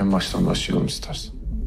En baştan başlayalım istersen.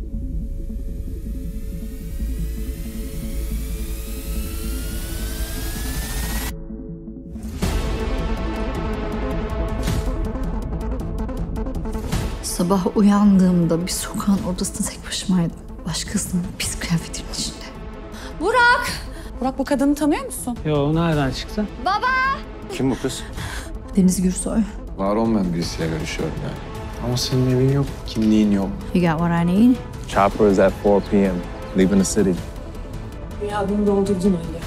Sabah uyandığımda bir sokağın ortasında tek başımaydım. Başkasının pis kıyafetinin içinde. Burak! Burak, bu kadını tanıyor musun? Yo, nereden çıktı? Kim bu kız? Deniz Gürsoy. Var olmayan birisiyle görüşüyorum yani. Ama senin evin yok, kimliğin yok. You got what I need? Chopper is at 4 p.m. leaving the city. Ya bunu doldurdun öyle.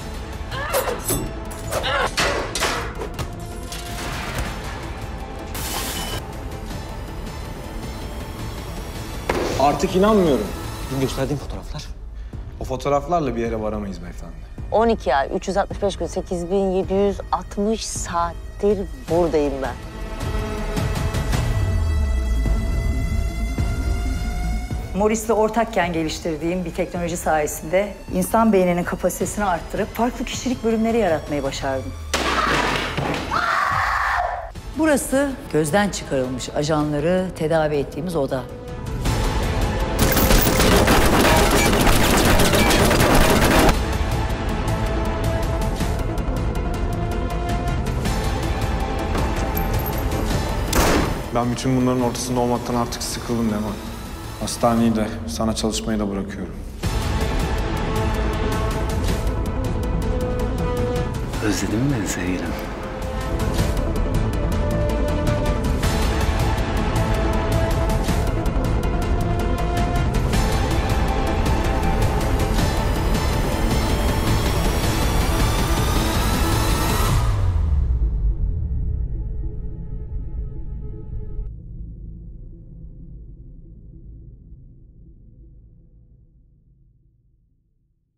Artık inanmıyorum. Gösterdiğim fotoğraflar. O fotoğraflarla bir yere varamayız beyefendi. 12 ay, 365 gün, 8760 saattir buradayım ben. Morris'le ortakken geliştirdiğim bir teknoloji sayesinde insan beyninin kapasitesini arttırıp farklı kişilik bölümleri yaratmayı başardım. Burası gözden çıkarılmış ajanları tedavi ettiğimiz oda. Ben bütün bunların ortasında olmaktan artık sıkıldım Leman. Hastaneyi de, sana çalışmayı da bırakıyorum. Özledin mi beni sevgilim?